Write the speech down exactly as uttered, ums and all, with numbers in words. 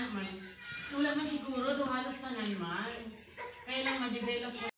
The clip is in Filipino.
naman. Wala man siguro, do halos tanan man. Kaya lang ma-develop